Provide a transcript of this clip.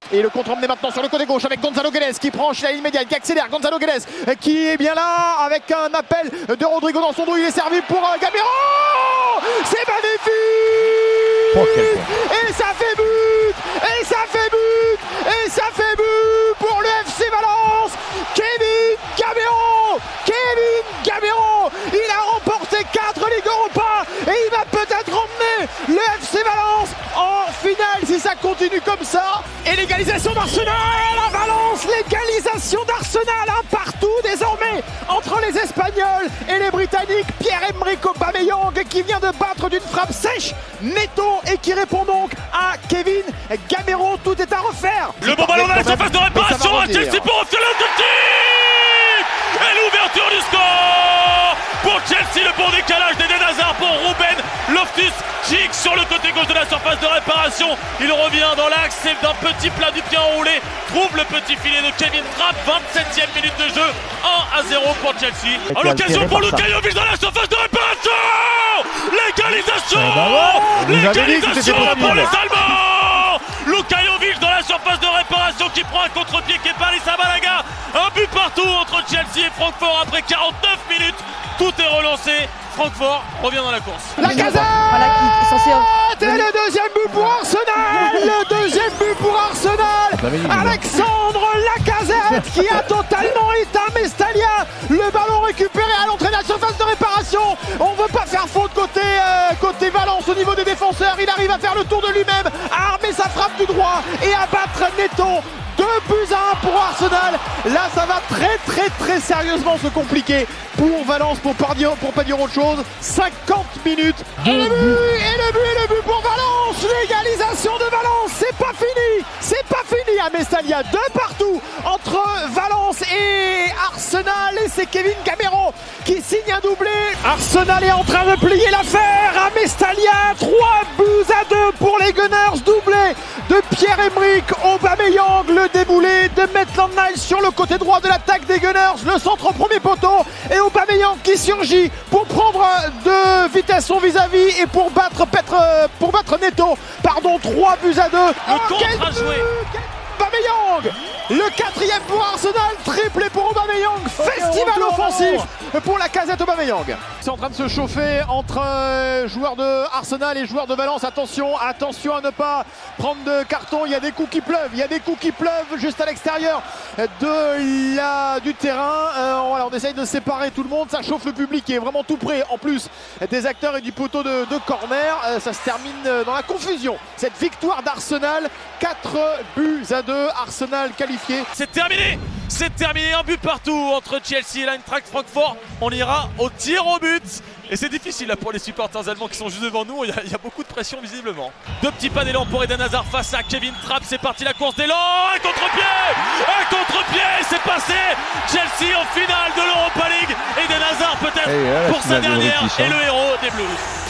Et le contre emmené maintenant sur le côté gauche avec Gonzalo Guedes qui franchit la ligne médiane, qui accélère. Gonzalo Guedes qui est bien là avec un appel de Rodrigo dans son dos. Il est servi pour Gamero. C'est magnifique. Et ça fait but. Et ça fait but. Et ça fait but pour le FC Valence. Kevin Gamero. Kevin Gamero. Il a remporté 4 Ligues Europa et il va peut-être emmener le FC Valence en finale si ça continue comme ça. Et l'égalisation d'Arsenal à Valence, l'égalisation d'Arsenal, un partout désormais entre les Espagnols et les Britanniques. Pierre-Emerick Aubameyang qui vient de battre d'une frappe sèche Neto et qui répond donc à Kevin Gamero. Tout est à refaire. Le bon ballon dans la surface de réparation à Chelsea pour refaire l'objectif et l'ouverture du score pour Chelsea. Le bon décalage d'Eden Hazard pour Ruben Loftus-Cheek sur le côté gauche de la surface de réparation. Il revient dans l'axe d'un petit plat du pied enroulé, trouve le petit filet de Kevin Trapp. 27e minute de jeu, 1-0 pour Chelsea. À l'occasion pour Luka Jovic dans la surface de réparation. L'égalisation, l'égalisation pour les Allemands. Luka Jovic dans la surface de réparation qui prend un contre-pied qui est Paris Sabalaga. Un but partout entre Chelsea et Francfort après 49 minutes. Tout est relancé. Francfort revient dans la course. Lacazette et le deuxième but pour Arsenal. Le deuxième but pour Arsenal. Alexandre Lacazette qui a totalement éteint Mestalia. Le ballon récupéré à l'entrée de la surface de réparation. On ne veut pas faire faute côté Valence au niveau des défenseurs. Il arrive à faire le tour de lui-même, à armer sa frappe du droit et à battre Neto. 2-1 pour Arsenal. Là ça va très sérieusement se compliquer pour Valence, pour pas dire autre chose. 50 minutes et le but pour Valence. L'égalisation de Valence. C'est pas fini à Mestalia. 2 partout entre Valence et Arsenal et c'est Kevin Gamero qui signe un doublé. Arsenal est en train de plier l'affaire à Mestalia. 3-2 pour les Gunners, doublé de Pierre-Emerick Aubameyang, le déboulé de Maitland-Niles sur le côté droit de l'attaque des Gunners, le centre au premier poteau et Aubameyang qui surgit pour prendre de vitesse son vis-à-vis et pour battre Neto. 3-2. Le contre à jouer. Aubameyang, le 4e pour Arsenal, triplé pour Aubameyang, festival offensif pour Lacazette Aubameyang. C'est en train de se chauffer entre joueurs de Arsenal et joueurs de Valence. Attention à ne pas prendre de carton. Il y a des coups qui pleuvent juste à l'extérieur du terrain. Voilà, on essaye de séparer tout le monde. Ça chauffe le public qui est vraiment tout près. En plus des acteurs et du poteau de corner. Ça se termine dans la confusion. Cette victoire d'Arsenal, 4-2. Arsenal qualifié. C'est terminé, un but partout entre Chelsea et l'Eintracht Francfort. On ira au tir au but. Et c'est difficile là pour les supporters allemands qui sont juste devant nous. Il y a beaucoup de pression visiblement. 2 petits pas d'élan pour Eden Hazard face à Kevin Trapp. C'est parti la course d'élan. Un contre-pied, c'est passé. Chelsea en finale de l'Europa League. Eden Hazard peut-être pour sa dernière et le héros des Blues.